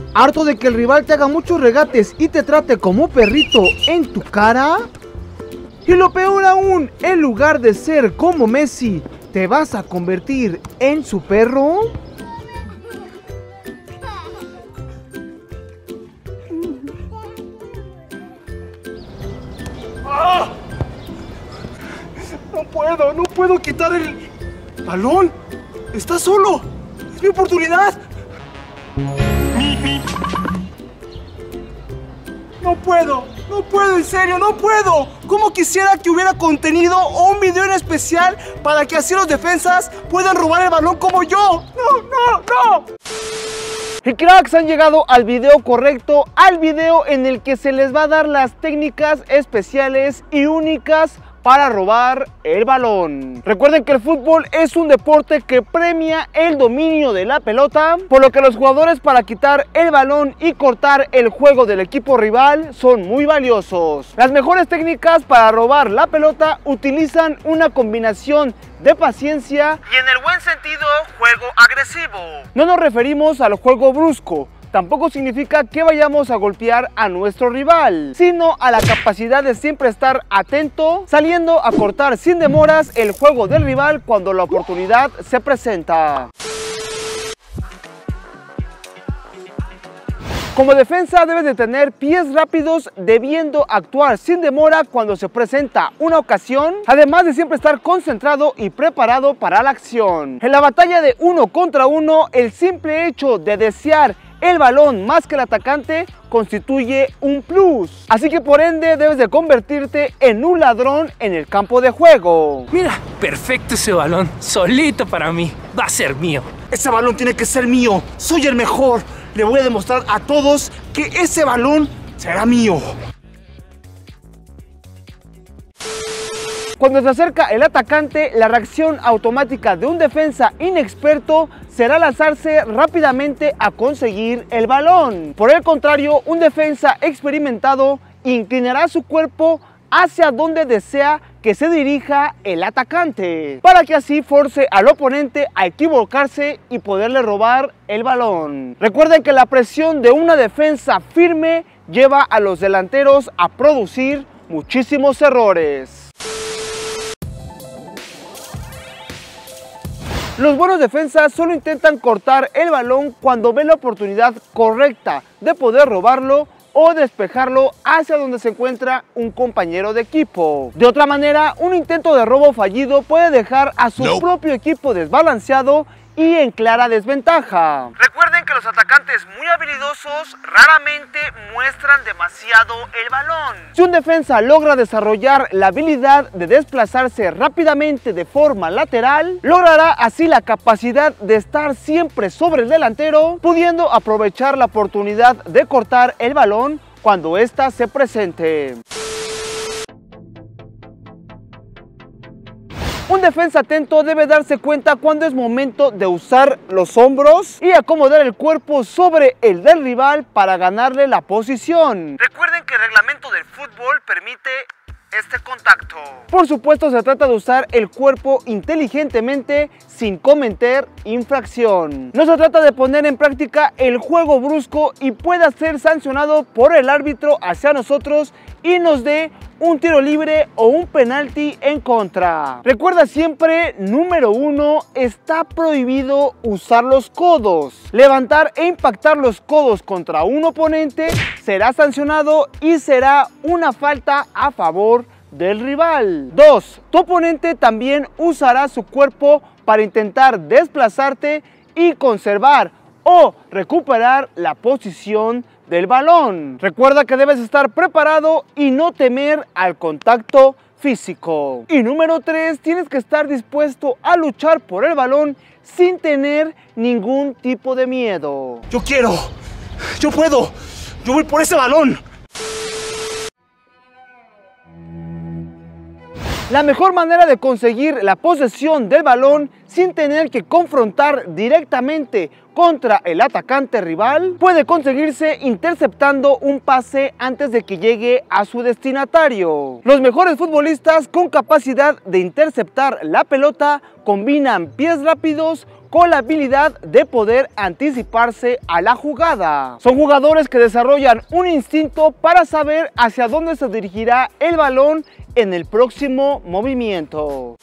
¿Harto de que el rival te haga muchos regates y te trate como perrito en tu cara? Y lo peor aún, en lugar de ser como Messi, ¿te vas a convertir en su perro? ¡Ah! No puedo quitar el balón. Está solo. Es mi oportunidad. No puedo, en serio, no puedo. ¿Cómo quisiera que hubiera contenido o un video en especial para que así los defensas puedan robar el balón como yo? No. Y cracks, han llegado al video correcto, al video en el que se les va a dar las técnicas especiales y únicas para robar el balón. Recuerden que el fútbol es un deporte que premia el dominio de la pelota, por lo que los jugadores, para quitar el balón y cortar el juego del equipo rival, son muy valiosos. Las mejores técnicas para robar la pelota utilizan una combinación de paciencia y, en el buen sentido, juego agresivo. No nos referimos al juego brusco. Tampoco significa que vayamos a golpear a nuestro rival, sino a la capacidad de siempre estar atento, saliendo a cortar sin demoras el juego del rival cuando la oportunidad se presenta. Como defensa debes de tener pies rápidos, debiendo actuar sin demora cuando se presenta una ocasión, además de siempre estar concentrado y preparado para la acción. En la batalla de 1 contra 1, el simple hecho de desear el balón más que el atacante constituye un plus. Así que por ende debes de convertirte en un ladrón en el campo de juego. Mira, perfecto ese balón, solito para mí, va a ser mío. Ese balón tiene que ser mío, soy el mejor. Le voy a demostrar a todos que ese balón será mío. Cuando se acerca el atacante, la reacción automática de un defensa inexperto será lanzarse rápidamente a conseguir el balón. Por el contrario, un defensa experimentado inclinará su cuerpo hacia donde desea que se dirija el atacante, para que así force al oponente a equivocarse y poderle robar el balón. Recuerden que la presión de una defensa firme lleva a los delanteros a producir muchísimos errores. Los buenos defensas solo intentan cortar el balón cuando ven la oportunidad correcta de poder robarlo o despejarlo hacia donde se encuentra un compañero de equipo. De otra manera, un intento de robo fallido puede dejar a su propio equipo desbalanceado y en clara desventaja. Recuerden que los atacantes muy habilidosos raramente muestran demasiado el balón. Si un defensa logra desarrollar la habilidad de desplazarse rápidamente de forma lateral, logrará así la capacidad de estar siempre sobre el delantero, pudiendo aprovechar la oportunidad de cortar el balón cuando ésta se presente. Un defensa atento debe darse cuenta cuando es momento de usar los hombros y acomodar el cuerpo sobre el del rival para ganarle la posición. Recuerden que el reglamento del fútbol permite este contacto. Por supuesto, se trata de usar el cuerpo inteligentemente sin cometer infracción. No se trata de poner en práctica el juego brusco y pueda ser sancionado por el árbitro hacia nosotros y nos dé un tiro libre o un penalti en contra. Recuerda siempre, número 1, está prohibido usar los codos. Levantar e impactar los codos contra un oponente será sancionado y será una falta a favor del rival. 2. Tu oponente también usará su cuerpo para intentar desplazarte y conservar o recuperar la posición del balón. Recuerda que debes estar preparado y no temer al contacto físico. Y número 3, tienes que estar dispuesto a luchar por el balón sin tener ningún tipo de miedo. Yo quiero, yo puedo, yo voy por ese balón. La mejor manera de conseguir la posesión del balón sin tener que confrontar directamente contra el atacante rival puede conseguirse interceptando un pase antes de que llegue a su destinatario. Los mejores futbolistas con capacidad de interceptar la pelota combinan pies rápidos con la habilidad de poder anticiparse a la jugada. Son jugadores que desarrollan un instinto para saber hacia dónde se dirigirá el balón en el próximo movimiento.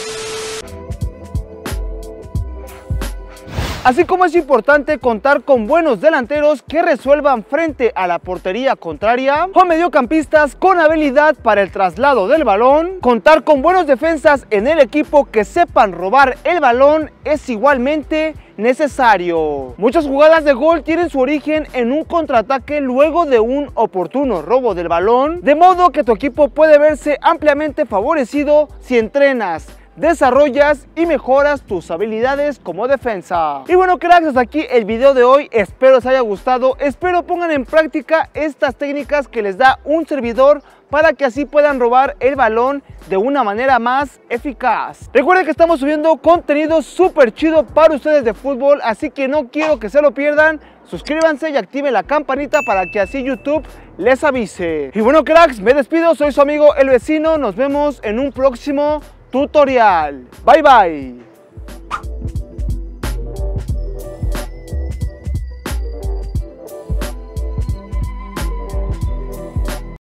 Así como es importante contar con buenos delanteros que resuelvan frente a la portería contraria, o mediocampistas con habilidad para el traslado del balón, contar con buenos defensas en el equipo que sepan robar el balón es igualmente necesario. Muchas jugadas de gol tienen su origen en un contraataque luego de un oportuno robo del balón, de modo que tu equipo puede verse ampliamente favorecido si entrenas, desarrollas y mejoras tus habilidades como defensa. Y bueno, cracks, hasta aquí el video de hoy. Espero les haya gustado, espero pongan en práctica estas técnicas que les da un servidor para que así puedan robar el balón de una manera más eficaz. Recuerden que estamos subiendo contenido súper chido para ustedes de fútbol, así que no quiero que se lo pierdan. Suscríbanse y activen la campanita para que así YouTube les avise. Y bueno, cracks, me despido, soy su amigo El Vecino, nos vemos en un próximo tutorial. Bye bye.